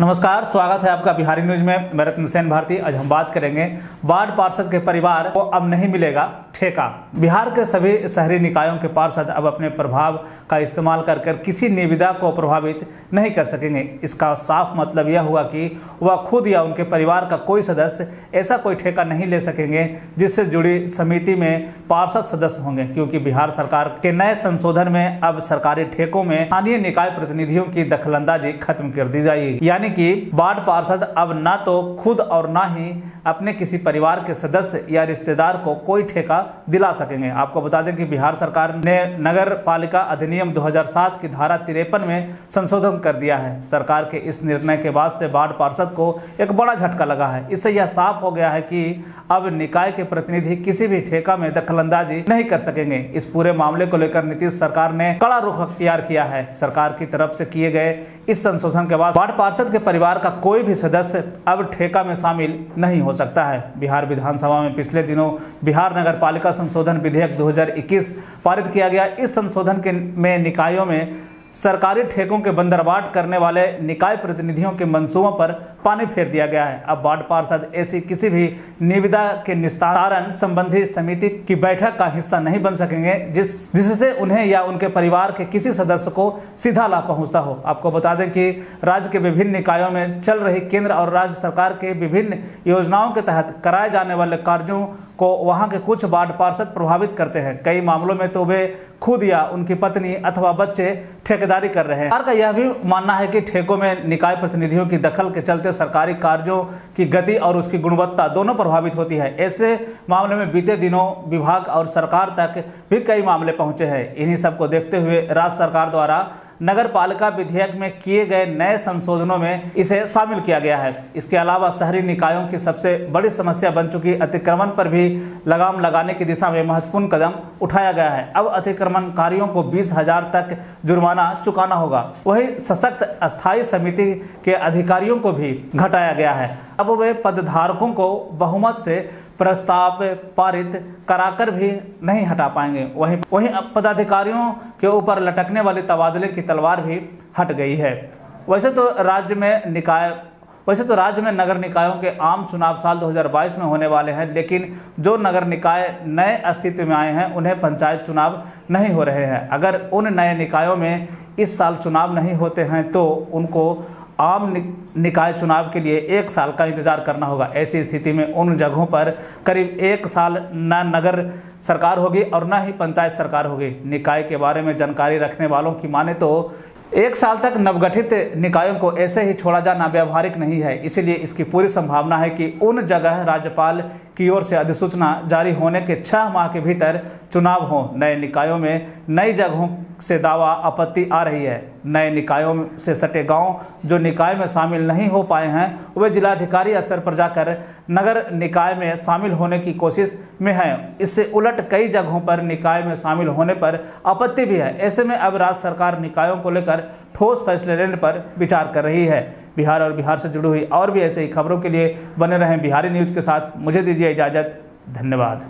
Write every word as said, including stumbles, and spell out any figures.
नमस्कार, स्वागत है आपका बिहारी न्यूज में। मैं रत्न सेन भारती। आज हम बात करेंगे वार्ड पार्षद के परिवार को अब नहीं मिलेगा ठेका। बिहार के सभी शहरी निकायों के पार्षद अब अपने प्रभाव का इस्तेमाल कर कर किसी निविदा को प्रभावित नहीं कर सकेंगे। इसका साफ मतलब यह हुआ कि वह खुद या उनके परिवार का कोई सदस्य ऐसा कोई ठेका नहीं ले सकेंगे जिससे जुड़ी समिति में पार्षद सदस्य होंगे, क्योंकि बिहार सरकार के नए संशोधन में अब सरकारी ठेकों में स्थानीय निकाय प्रतिनिधियों की दखलंदाजी खत्म कर दी जाएगी। यानी कि वार्ड पार्षद अब ना तो खुद और ना ही अपने किसी परिवार के सदस्य या रिश्तेदार को कोई ठेका दिला सकेंगे। आपको बता दें कि बिहार सरकार ने नगर पालिका अधिनियम दो हज़ार सात की धारा तिरपन में संशोधन कर दिया है। सरकार के इस निर्णय के बाद से वार्ड पार्षद को एक बड़ा झटका लगा है। इससे यह साफ हो गया है कि अब निकाय के प्रतिनिधि किसी भी ठेका में दखलंदाजी नहीं कर सकेंगे। इस पूरे मामले को लेकर नीतीश सरकार ने कड़ा रुख अख्तियार किया है। सरकार की तरफ से किए गए इस संशोधन के बाद वार्ड पार्षद के परिवार का कोई भी सदस्य अब ठेका में शामिल नहीं हो सकता है। बिहार विधानसभा में पिछले दिनों बिहार नगर पालिका संशोधन विधेयक दो हज़ार इक्कीस पारित किया गया। इस संशोधन के में निकायों में सरकारी ठेकों के बंदरबाट करने वाले निकाय प्रतिनिधियों के मंसूबों पर पानी फेर दिया गया है। अब वार्ड पार्षद ऐसी किसी भी निविदा के निस्तारण संबंधी समिति की बैठक का हिस्सा नहीं बन सकेंगे जिस जिससे उन्हें या उनके परिवार के किसी सदस्य को सीधा लाभ पहुंचता हो। आपको बता दें कि राज्य के विभिन्न निकायों में चल रही केंद्र और राज्य सरकार के विभिन्न योजनाओं के तहत कराए जाने वाले कार्यों को वहां के कुछ वार्ड पार्षद प्रभावित करते हैं। कई मामलों में तो वे खुद या उनकी पत्नी अथवा बच्चे ठेकेदारी कर रहे हैं। सरकार का यह भी मानना है कि ठेकों में निकाय प्रतिनिधियों की दखल के चलते सरकारी कार्यों की गति और उसकी गुणवत्ता दोनों प्रभावित होती है। ऐसे मामले में बीते दिनों विभाग और सरकार तक भी कई मामले पहुंचे हैं। इन्हीं सब को देखते हुए राज्य सरकार द्वारा नगर पालिका विधेयक में किए गए नए संशोधनों में इसे शामिल किया गया है। इसके अलावा शहरी निकायों की सबसे बड़ी समस्या बन चुकी अतिक्रमण पर भी लगाम लगाने की दिशा में महत्वपूर्ण कदम उठाया गया है। अब अतिक्रमणकारियों को बीस हजार तक जुर्माना चुकाना होगा। वहीं सशक्त अस्थायी समिति के अधिकारियों को भी घटाया गया है। अब वे पदधारकों को बहुमत से प्रस्ताव पारित कराकर भी नहीं हटा पाएंगे। वहीं वहीं पदाधिकारियों के ऊपर लटकने वाली तबादले की तलवार भी हट गई है। वैसे तो राज्य में निकाय वैसे तो राज्य में नगर निकायों के आम चुनाव साल दो हज़ार बाईस में होने वाले हैं, लेकिन जो नगर निकाय नए अस्तित्व में आए हैं उन्हें पंचायत चुनाव नहीं हो रहे हैं। अगर उन नए निकायों में इस साल चुनाव नहीं होते हैं तो उनको आम निकाय चुनाव के लिए एक साल का इंतजार करना होगा। ऐसी स्थिति में उन जगहों पर करीब एक साल न नगर सरकार होगी और न ही पंचायत सरकार होगी। निकाय के बारे में जानकारी रखने वालों की माने तो एक साल तक नवगठित निकायों को ऐसे ही छोड़ा जाना व्यावहारिक नहीं है। इसीलिए इसकी पूरी संभावना है कि उन जगह राज्यपाल की ओर से अधिसूचना जारी होने के छह माह के भीतर चुनाव हो। नए निकायों में नई जगहों से दावा आपत्ति आ रही है। नए निकायों से सटे गांव जो निकाय में शामिल नहीं हो पाए हैं वे जिलाधिकारी स्तर पर जाकर नगर निकाय में शामिल होने की कोशिश में हैं। इससे उलट कई जगहों पर निकाय में शामिल होने पर आपत्ति भी है। ऐसे में अब राज्य सरकार निकायों को लेकर ठोस फैसले लेने पर विचार कर रही है। बिहार और बिहार से जुड़ी हुई और भी ऐसे ही खबरों के लिए बने रहें बिहारी न्यूज के साथ। मुझे दीजिए इजाजत। धन्यवाद।